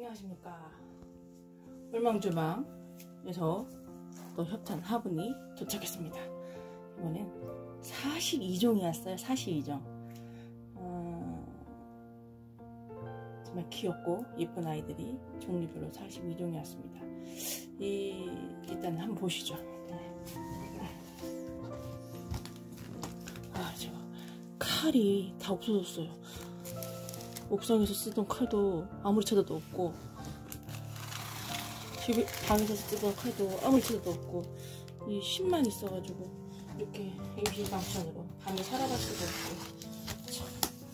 안녕하십니까. 물망주방에서 또 협찬 화분이 도착했습니다. 이번엔 42종이 왔어요. 42종. 정말 귀엽고 예쁜 아이들이 종류별로 42종이 왔습니다. 일단 한번 보시죠. 저 칼이 다 없어졌어요. 옥상에서 쓰던 칼도 아무리 찾아도 없고, 집에 방에서 쓰던 칼도 아무리 찾아도 없고, 이 심만 있어가지고 이렇게 임시방편으로 밤에 살아갈 수도 없고. 참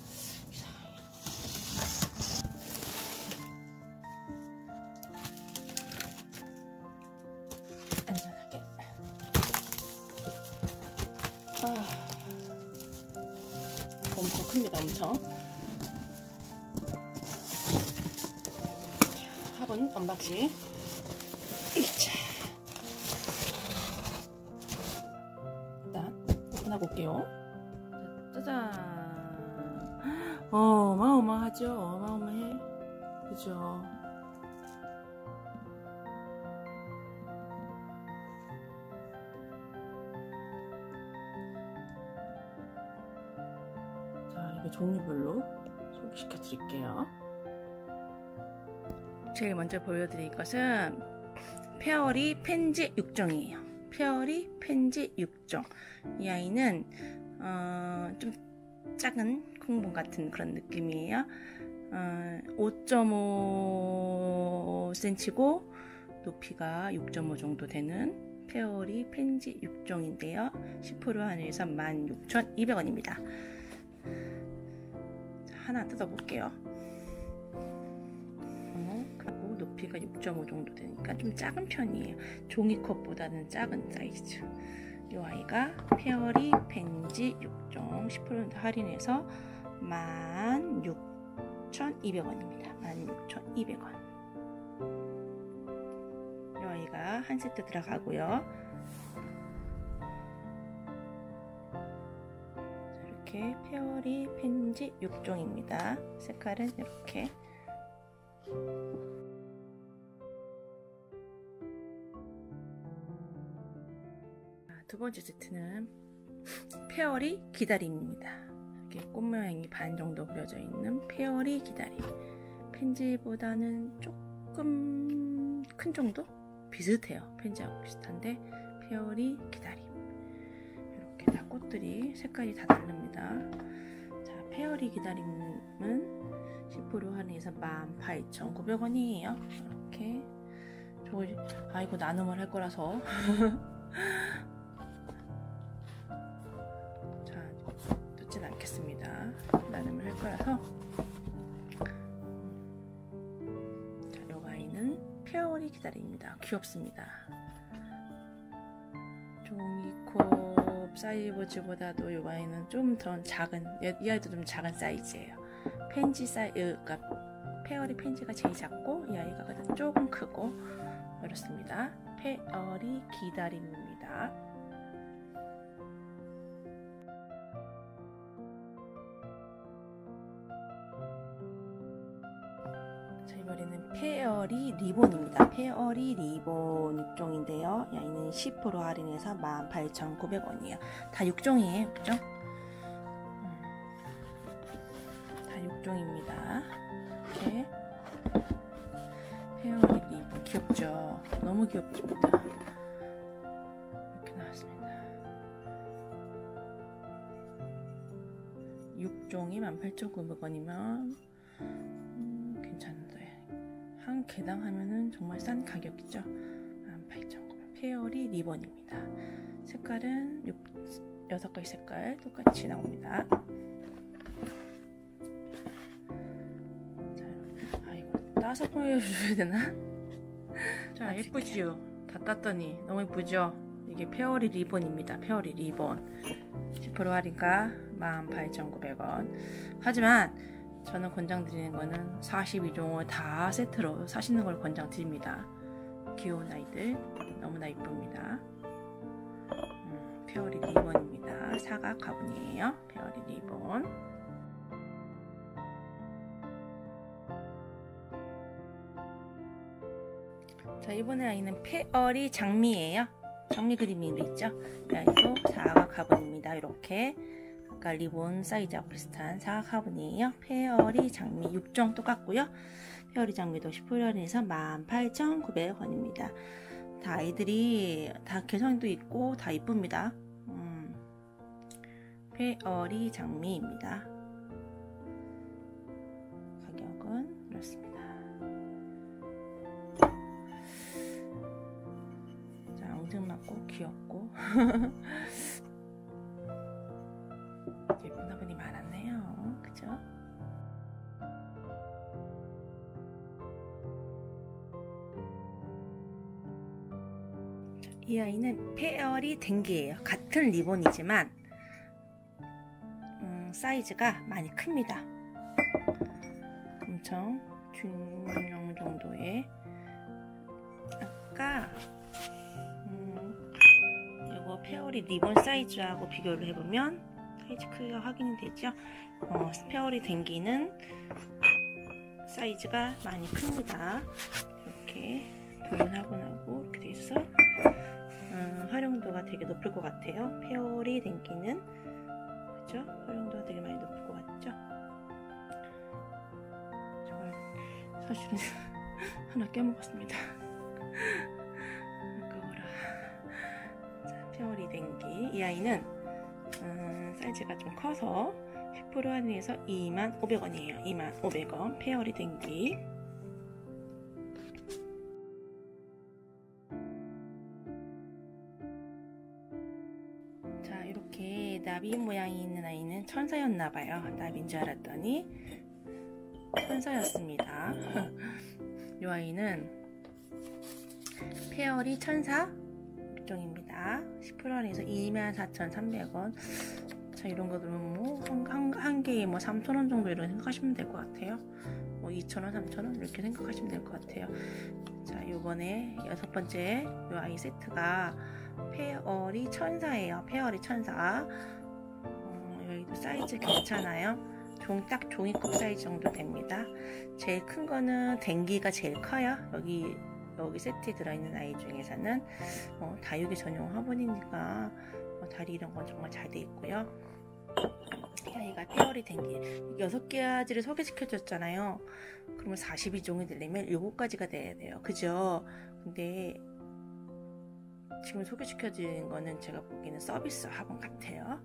안전하게. 엄청 큽니다. 엄청. 화분 언박싱. 일단 오픈하고 올게요. 짜잔. 어마어마하죠. 어마어마해. 그죠? 자, 이거 종류별로 소개시켜 드릴게요. 제일 먼저 보여드릴 것은 페어리 펜지 6종이에요. 페어리 펜지 6종. 이 아이는 좀 작은 콩분 같은 그런 느낌이에요. 5.5cm고 높이가 6.5 정도 되는 페어리 펜지 6종인데요. 10% 할인해서 16,200원입니다. 하나 뜯어볼게요. 그리고 높이가 6.5 정도 되니까 좀 작은 편이에요. 종이컵보다는 작은 사이즈. 이 아이가 페어리 펜지 6종 10% 할인해서 16,200원입니다. 16,200원. 이 아이가 한 세트 들어가고요. 이렇게 페어리 펜지 6종입니다. 색깔은 이렇게. 두 번째 세트는 페어리 기다림입니다. 이렇게 꽃 모양이 반 정도 그려져 있는 페어리 기다림. 펜지보다는 조금 큰 정도? 비슷해요. 펜지하고 비슷한데 페어리 기다림. 이렇게 다 꽃들이 색깔이 다 다릅니다. 자, 페어리 기다림은 10% 할인해서 18,900원이에요. 이렇게. 이거 나눔을 할 거라서. 자, 뜯진 않겠습니다. 나눔을 할 거라서. 자, 이 아이는 페어리 기다림입니다. 귀엽습니다. 종이컵 사이즈보다도 이 아이는 좀 더 작은, 이 아이도 좀 작은 사이즈예요. 펜지 사이즈, 그러니까 페어리 펜지가 제일 작고 이 아이가 조금 크고 이렇습니다. 페어리 기다림입니다. 자, 이번에는 페어리 리본입니다. 페어리 리본 6종인데요. 이 아이는 10% 할인해서 18,900원이에요. 다 6종이에요. 그죠? 다 6종입니다. 이렇게 페어리 리본 귀엽죠? 너무 귀엽습니다. 이렇게 나왔습니다. 6종이 18,900원이면 괜찮은데 한 개당 하면은 정말 싼 가격이죠. 18,900원. 페어리 리본입니다. 색깔은 6가지 색깔 똑같이 나옵니다. 따서 보여줘야 되나? 자, 예쁘지요? 다 땄더니 너무 예쁘죠? 이게 페어리 리본입니다. 페어리 리본 10% 할인가 18,900원. 하지만 저는 권장드리는 거는 42종을 다 세트로 사시는 걸 권장드립니다. 귀여운 아이들 너무나 예쁩니다. 페어리 리본입니다. 사각 화분이에요. 페어리 리본. 자, 이번에 아이는 페어리 장미예요. 장미 그림이 있죠. 이 아이도 사각 화분입니다. 이렇게 아까 리본 사이즈하고 비슷한 사각 화분이에요. 페어리 장미 6종 똑같고요. 페어리 장미도 10% 할인해서 18,900원입니다. 다 아이들이 다 개성도 있고 다 이쁩니다. 페어리 장미입니다. 가격은 이렇습니다. 자, 앙증맞고 귀엽고 예쁜 화분이 많았네요. 그죠? 이 아이는 페어리 댕기예요. 같은 리본이지만 사이즈가 많이 큽니다. 엄청 중형 정도의 아까 이거 페어리 리본 사이즈하고 비교를 해보면 사이즈 크기가 확인이 되죠. 페어리 댕기는 사이즈가 많이 큽니다. 이렇게 보온화분하고 이렇게 돼 있어 활용도가 되게 높을 것 같아요. 페어리 댕기는 그죠? 활용도가 되게 많이 높을 것 같죠? 정말 사실은 하나 깨먹었습니다. 아까워라. 자, 페어리 댕기 이 아이는 사이즈가 좀 커서 10% 할인해서 25,500원이에요. 25,500원 페어리 댕기. 자, 이렇게 나비 모양이 있는 아이는 천사였나봐요. 나비인 줄 알았더니 천사였습니다. 이 아이는 페어리 천사 6종입니다. 10% 할인해서 24,300원. 자, 이런 거 들으면 뭐 한 개에 뭐 3,000원 정도 이렇게 생각하시면 될 것 같아요. 뭐 2,000원, 3,000원 이렇게 생각하시면 될 것 같아요. 자, 요번에 6번째 요 아이 세트가 페어리 천사예요. 페어리 천사. 여기도 사이즈 괜찮아요. 딱 종이컵 사이즈 정도 됩니다. 제일 큰 거는 댕기가 제일 커요. 여기 세트에 들어있는 아이 중에서는 다육이 전용 화분이니까 다리 이런 건 정말 잘 돼 있고요. 이 아이가 페어리 댕기 6가지를 소개시켜 줬잖아요. 그러면 42종이 되려면 7가지가 돼야 돼요. 그죠? 근데 지금 소개시켜 드린 거는 제가 보기에는 서비스 화분 같아요.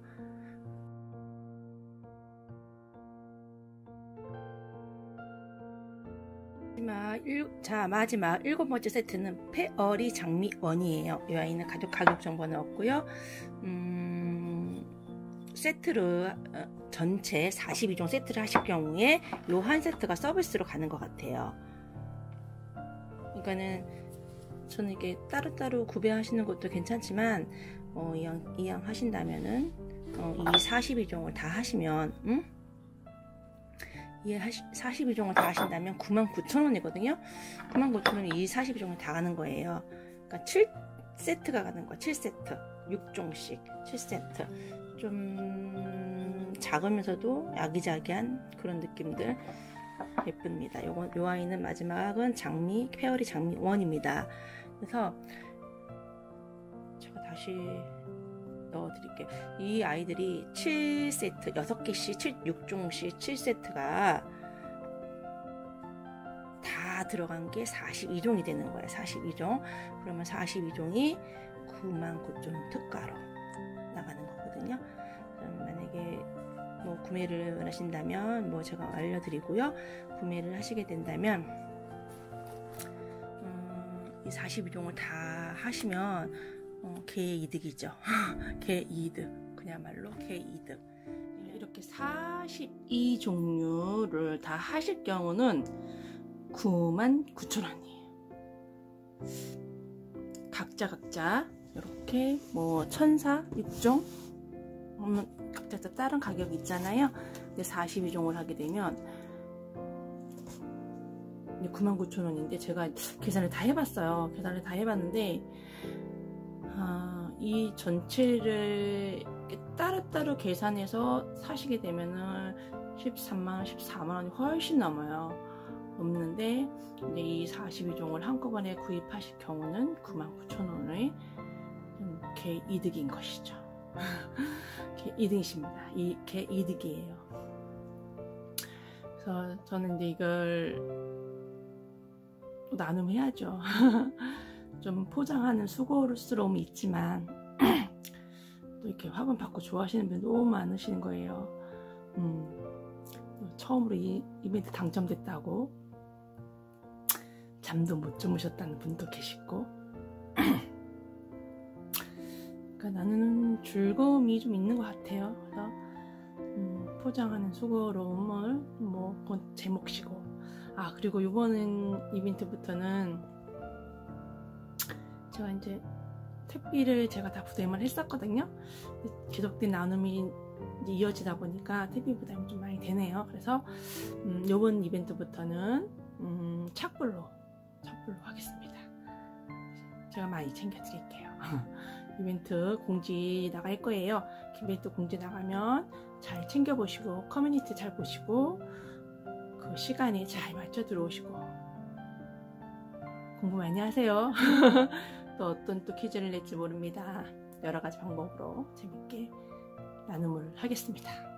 마지막 7번째 세트는 페어리 장미 원이에요. 이 아이는 가격 정보는 없고요. 세트로 전체 42종 세트를 하실 경우에 요 한 세트가 서비스로 가는 것 같아요. 그러니까는 저는 이게 따로따로 구매하시는 것도 괜찮지만 이왕 하신다면은 이 42종을 다 하시면 이 42종을 다 하신다면 99,000원이거든요. 99,000원이 이 42종을 다 가는 거예요. 그러니까 7세트가 가는 거야. 7세트 6종씩 7세트 좀 작으면서도 아기자기한 그런 느낌들 예쁩니다. 요 아이는 마지막은 페어리 장미 원입니다. 그래서 제가 다시 넣어드릴게요. 이 아이들이 7세트 6개씩 6종씩 7세트가 다 들어간 게 42종이 되는 거예요. 42종. 그러면 42종이 99,000원 특가로 나가는 거거든요. 만약에 뭐 구매를 원하신다면 뭐 제가 알려드리고요. 구매를 하시게 된다면 이 42종을 다 하시면 개이득이죠. 개이득. 그야말로 개이득. 이렇게 42종류를 다 하실 경우는 99,000원이에요. 각자 이렇게 뭐 천사 6종 각자 다른 가격이 있잖아요. 근데 42종을 하게 되면 99,000원인데 제가 계산을 다 해봤어요. 계산을 다 해봤는데 이 전체를 따로따로 계산해서 사시게 되면은 13만원, 14만원이 훨씬 넘어요. 넘는데 근데 이 42종을 한꺼번에 구입하실 경우는 99,000원의 개 이득인 것이죠. 개 이득이십니다. 개 이득이에요. 그래서 저는 이제 이걸 또 나눔해야죠. 좀 포장하는 수고스러움이 있지만 또 이렇게 화분 받고 좋아하시는 분이 너무 많으시는 거예요. 처음으로 이 이벤트 당첨됐다고 잠도 못 주무셨다는 분도 계시고 그러니까 나는 즐거움이 좀 있는 것 같아요. 그래서 포장하는 수고로움을 뭐 그건 제 몫이고 그리고 이번 이벤트부터는 제가 이제 택배를 제가 다 부담을 했었거든요. 계속된 나눔이 이제 이어지다 보니까 택배 부담이 좀 많이 되네요. 그래서 이번 이벤트부터는 착불로 하겠습니다. 제가 많이 챙겨드릴게요. 이벤트 공지 나갈 거예요. 이벤트 공지 나가면 잘 챙겨보시고 커뮤니티 잘 보시고 그 시간에 잘 맞춰 들어오시고 공부 많이 하세요. 또 어떤 또 퀴즈를 낼지 모릅니다. 여러 가지 방법으로 재밌게 나눔을 하겠습니다.